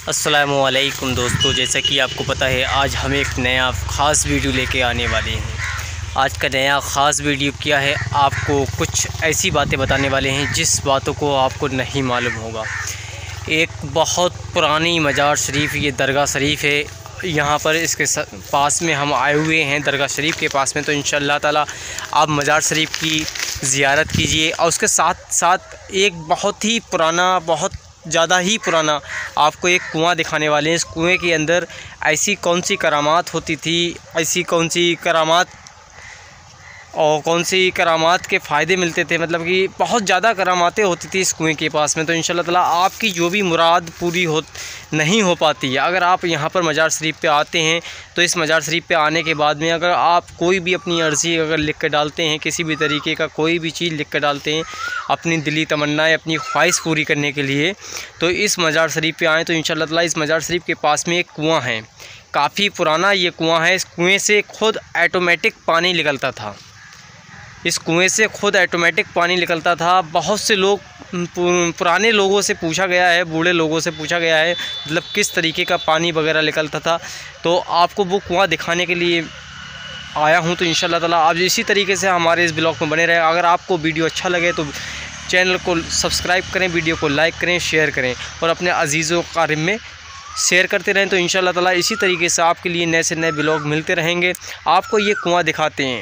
अस्सलामुअलैकुम दोस्तों, जैसा कि आपको पता है आज हम एक नया ख़ास वीडियो लेके आने वाले हैं। आज का नया ख़ास वीडियो क्या है, आपको कुछ ऐसी बातें बताने वाले हैं जिस बातों को आपको नहीं मालूम होगा। एक बहुत पुरानी मज़ार शरीफ, ये दरगाह शरीफ है, यहाँ पर इसके पास में हम आए हुए हैं दरगाह शरीफ के पास में। तो इंशाअल्लाह ताला आप मज़ार शरीफ की ज़ियारत कीजिए और उसके साथ साथ एक बहुत ही पुराना, बहुत ज़्यादा ही पुराना आपको एक कुआं दिखाने वाले हैं। इस कुएं के अंदर ऐसी कौन सी करामात होती थी, ऐसी कौन सी करामात और कौन सी करामात के फ़ायदे मिलते थे, मतलब कि बहुत ज़्यादा करामातें होती थी इस कुएं के पास में। तो इंशाअल्लाह ताला आपकी जो भी मुराद पूरी नहीं हो पाती है, अगर आप यहाँ पर मज़ार शरीफ पे आते हैं तो इस मज़ार शरीफ पे आने के बाद में अगर आप कोई भी अपनी अर्ज़ी अगर लिख कर डालते हैं, किसी भी तरीके का कोई भी चीज़ लिख कर डालते हैं अपनी दिली तमन्नाएँ, अपनी ख्वाहिश पूरी करने के लिए, तो इस मज़ार शरीफ पे आएँ तो इंशाअल्लाह ताला इस मज़ार शरीफ के पास में एक कुआँ है, काफ़ी पुराना ये कुआँ है। इस कुएँ से खुद ऑटोमेटिक पानी निकलता था, इस कुएं से खुद ऑटोमेटिक पानी निकलता था। बहुत से लोग, पुराने लोगों से पूछा गया है, बूढ़े लोगों से पूछा गया है मतलब किस तरीके का पानी वगैरह निकलता था। तो आपको वो कुआं दिखाने के लिए आया हूं। तो इंशाअल्लाह ताला आप इसी तरीके से हमारे इस ब्लॉग में बने रहें। अगर आपको वीडियो अच्छा लगे तो चैनल को सब्सक्राइब करें, वीडियो को लाइक करें, शेयर करें और अपने अजीज़ों क़रीब में शेयर करते रहें। तो इंशाअल्लाह ताला इसी तरीके से आपके लिए नए से नए ब्लॉग मिलते रहेंगे। आपको ये कुआँ दिखाते हैं।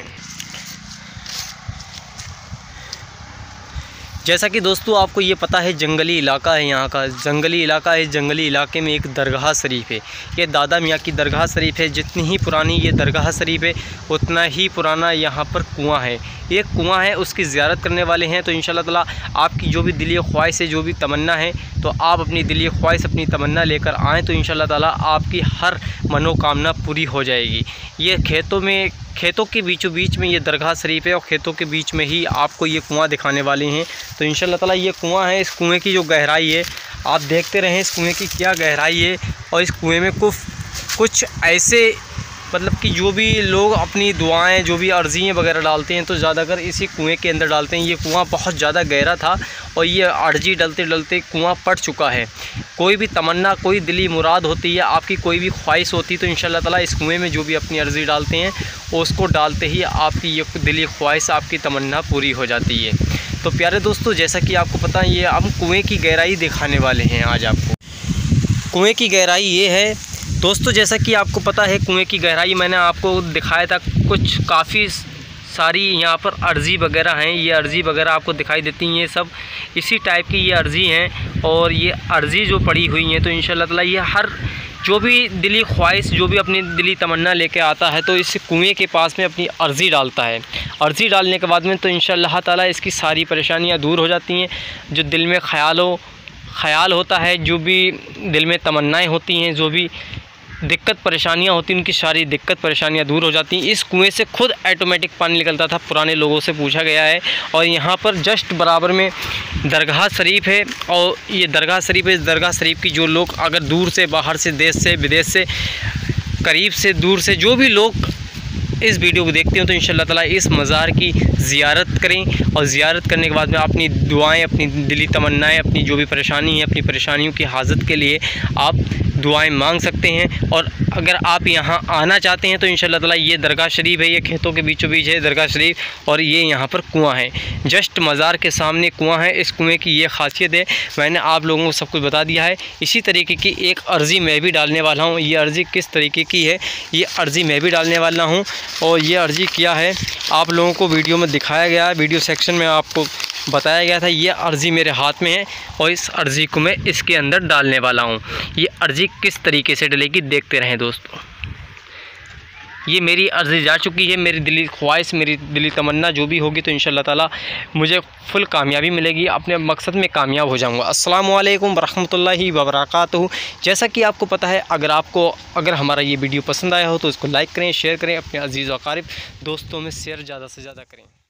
जैसा कि दोस्तों आपको ये पता है जंगली इलाका है, यहाँ का जंगली इलाका है। जंगली इलाके में एक दरगाह शरीफ है, ये दादा मियाँ की दरगाह शरीफ है। जितनी ही पुरानी ये दरगाह शरीफ है उतना ही पुराना यहाँ पर कुआं है। एक कुआं है, उसकी ज़ियारत करने वाले हैं। तो इंशाअल्लाह ताला आपकी जो भी दिली ख्वाहिश है, जो भी तमन्ना है, तो आप अपनी दिली ख्वाहिश, अपनी तमन्ना लेकर आएँ तो इंशाअल्लाह ताला आपकी हर मनोकामना पूरी हो जाएगी। ये खेतों के बीचों बीच में ये दरगाह शरीफ है और खेतों के बीच में ही आपको ये कुआं दिखाने वाले हैं। तो इंशाअल्लाह ताला ये कुआं है, इस कुएं की जो गहराई है आप देखते रहें, इस कुएं की क्या गहराई है। और इस कुएं में कुछ ऐसे, मतलब कि जो भी लोग अपनी दुआएं, जो भी अर्ज़ियाँ वगैरह डालते हैं तो ज़्यादातर इसी कुएं के अंदर डालते हैं। ये कुआं बहुत ज़्यादा गहरा था और ये अर्ज़ी डलते डलते कुआं पड़ चुका है। कोई भी तमन्ना, कोई दिली मुराद होती है, आपकी कोई भी ख्वाहिश होती है तो इंशाअल्लाह ताला इस कुएं में जो भी अपनी अर्ज़ी डालते हैं उसको डालते ही आपकी ये दिली ख्वाहिश, आपकी तमन्ना पूरी हो जाती है। तो प्यारे दोस्तों, जैसा कि आपको पता है, ये हम कुएँ की गहराई दिखाने वाले हैं आज आपको। कुएँ की गहराई ये है दोस्तों, जैसा कि आपको पता है कुएं की गहराई मैंने आपको दिखाया था। कुछ काफ़ी सारी यहाँ पर अर्ज़ी वगैरह हैं, ये अर्ज़ी वगैरह आपको दिखाई देती हैं, ये सब इसी टाइप की ये अर्ज़ी हैं। और ये अर्ज़ी जो पड़ी हुई हैं तो इंशाअल्लाह ताला ये हर जो भी दिली ख्वाहिश, जो भी अपनी दिली तमन्ना लेके आता है तो इस कुएं के पास में अपनी अर्ज़ी डालता है। अर्ज़ी डालने के बाद में तो इंशाअल्लाह ताला इसकी सारी परेशानियाँ दूर हो जाती हैं। जो दिल में ख़याल होता है, जो भी दिल में तमन्नाएँ होती हैं, जो भी दिक्कत परेशानियाँ होती हैं, उनकी सारी दिक्कत परेशानियाँ दूर हो जाती हैं। इस कुएं से खुद ऑटोमेटिक पानी निकलता था, पुराने लोगों से पूछा गया है। और यहाँ पर जस्ट बराबर में दरगाह शरीफ है और ये दरगाह शरीफ है। इस दरगाह शरीफ की जो लोग अगर दूर से, बाहर से, देश से, विदेश से, करीब से, दूर से जो भी लोग इस वीडियो को देखते हैं तो इंशाअल्लाह ताला इस मज़ार की ज़ियारत करें। और ज़ियारत करने के बाद में अपनी दुआएं, अपनी दिली तमन्नाएं, अपनी जो भी परेशानी है, अपनी परेशानियों की हाजत के लिए आप दुआएं मांग सकते हैं। और अगर आप यहाँ आना चाहते हैं तो इंशाअल्लाह ताला ये दरगाह शरीफ है, ये खेतों के बीचों बीच है दरगाह शरीफ और ये यहाँ पर कुआं है। जस्ट मज़ार के सामने कुआं है। इस कुएं की ये खासियत है, मैंने आप लोगों को सब कुछ बता दिया है। इसी तरीके की एक अर्ज़ी मैं भी डालने वाला हूँ। ये अर्ज़ी किस तरीके की है, ये अर्ज़ी मैं भी डालने वाला हूँ। और ये अर्ज़ी क्या है आप लोगों को वीडियो में दिखाया गया है, वीडियो सेक्शन में आपको बताया गया था। ये अर्ज़ी मेरे हाथ में है और इस अर्ज़ी को मैं इसके अंदर डालने वाला हूँ। ये अर्ज़ी किस तरीके से डलेगी देखते रहें दोस्तों। ये मेरी अर्ज़ी जा चुकी है, मेरी दिली ख्वाहिश, मेरी दिली तमन्ना जो भी होगी तो इंशाअल्लाह ताला मुझे फुल कामयाबी मिलेगी, अपने मकसद में कामयाब हो जाऊंगा। अस्सलामु अलैकुम वरहमतुल्लाहि वबरकातुहू। जैसा कि आपको पता है, अगर हमारा ये वीडियो पसंद आया हो तो इसको लाइक करें, शेयर करें, अपने अजीज़ व अक़ारिब दोस्तों में शेयर ज़्यादा से ज़्यादा करें।